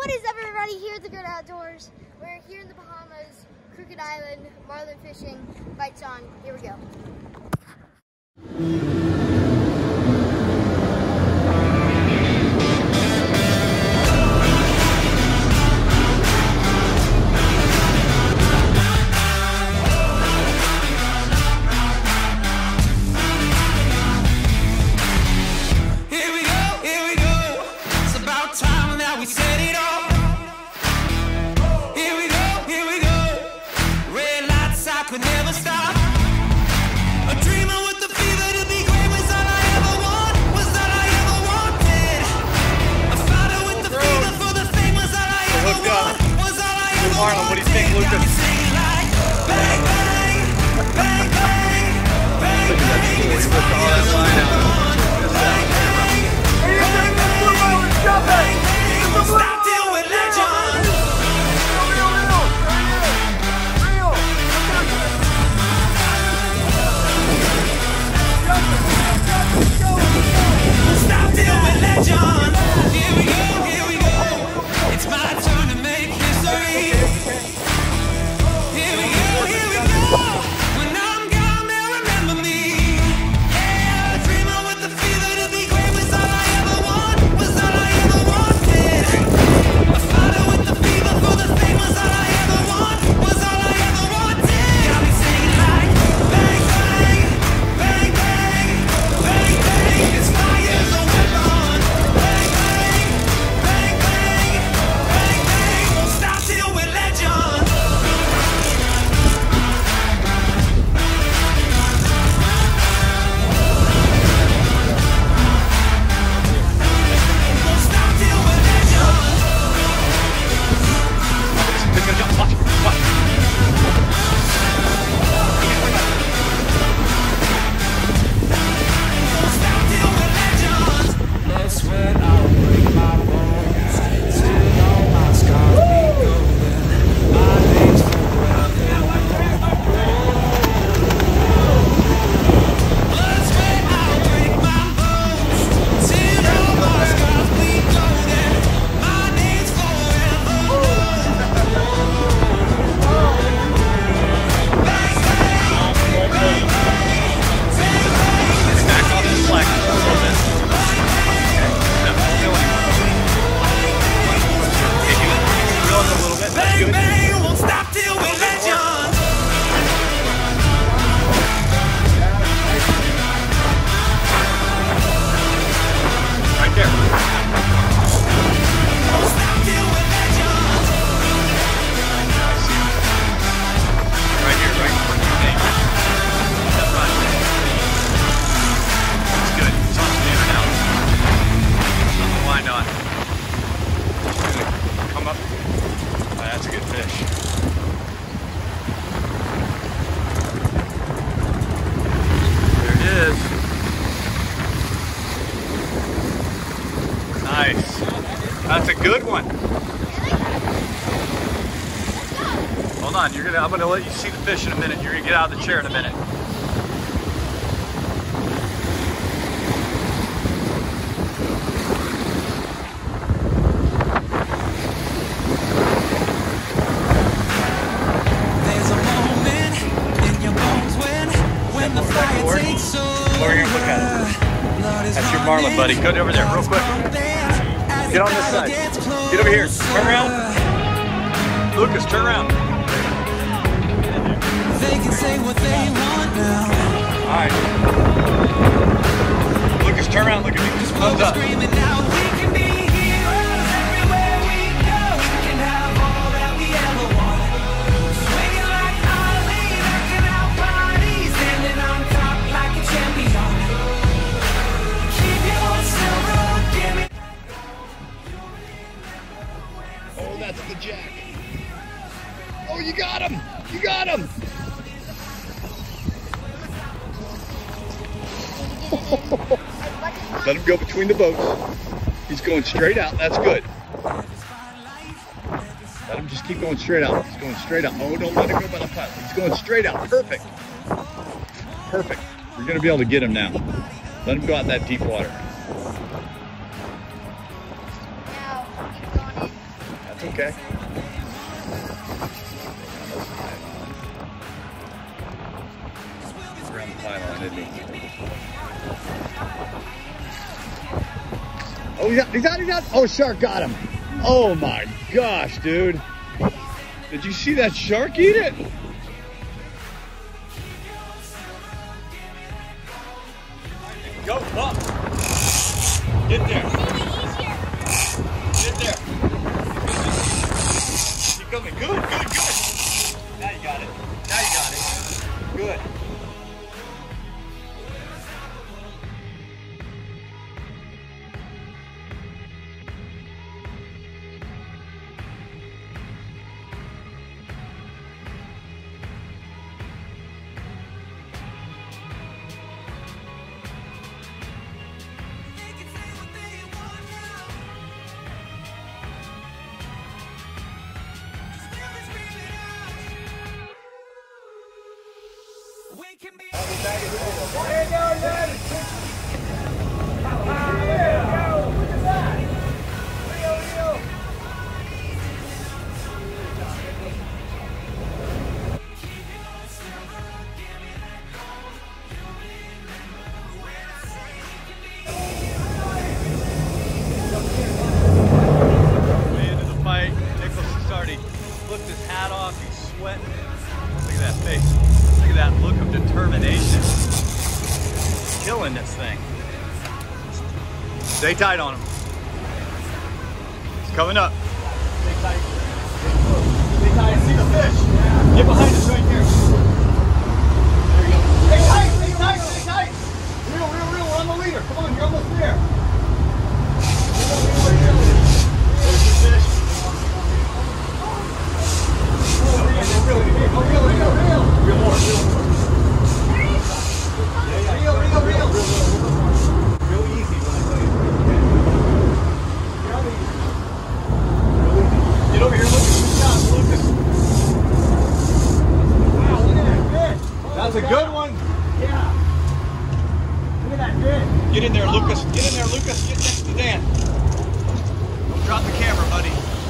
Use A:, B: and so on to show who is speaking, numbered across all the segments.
A: What is up, everybody? Here at the Good Outdoors. We're here in the Bahamas, Crooked Island, marlin fishing. Bites on. Here we go.
B: Marlon, what do you think, Lucas? Look at that boy with the hard line out. Stop dealing with legend. Here we go, here we go. It's my turn to make history. Here we go, here we go. When I'm gone, they'll remember me. Yeah, dreaming with the fever to be great was all I ever want, was all I ever wanted. A fighter with the fever for the fame was all I ever want, was all I ever wanted. Got me singing like bang, bang, bang, bang, bang, bang. It's fire's a weapon. Bang, bang, bang, bang, bang, bang. Won't stop till we're legend. Bang, bang, won't stop till we're legend. Right there. Won't stop till we're legend. Right here, right where you think. That's right. That's good. It's on standing out. Put the line on. Come up. That's a good fish. There it is. Nice. That's a good one. Hold on, I'm gonna let you see the fish in a minute. You're gonna get out of the chair in a minute. Over here, look at it. That's your marlin, buddy. Go over there, real quick. Get on this side. Get over here. Turn around. Lucas, turn around. They can say what they want now. All right. Lucas, turn around. Look at me. Just thumbs up. That's the jack. Oh, you got him! You got him! Let him go between the boats. He's going straight out. That's good. Let him just keep going straight out. He's going straight out. Oh, don't let him go by the putt. He's going straight out. Perfect. Perfect. We're going to be able to get him now. Let him go out in that deep water.
A: Now, keep going in.
C: okay? Around the pylon, isn't he? Oh, he's out. Oh, shark got him. Oh my gosh, dude. Did you see that shark eat it? Go up. Get there. Get there. Keep coming. Good. Now you got it. Good. Killing this thing. Stay tight on him. It's coming up. Stay tight. Stay tight. See the fish. Get behind us right here. There you go. Stay tight. Reel. We're on the leader. Come on, you're almost there. There's the fish. Reel more. Real easy when I tell you. Get over here, look at the shot, Lucas. Wow, look at that fish. That's a good one. Yeah. Look at that fish. Get in there, Lucas. Get next to Dan. Don't drop the camera, buddy.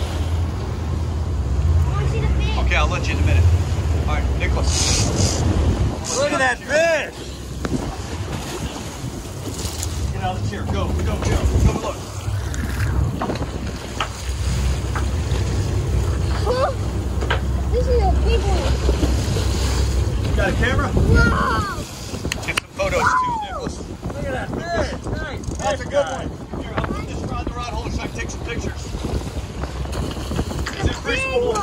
A: I want to see the fish.
C: Okay, I'll let you in a minute. All right, Nicholas. Look at that fish. Get out of the chair. Go look.
A: Huh? This is a big one.
C: You got a camera?
A: Wow.
C: Get some photos too, Nicholas. Look at that fish. Nice. That's a good one. Here, I'll put this rod in the rod holder so I can take some pictures. Is it preschool?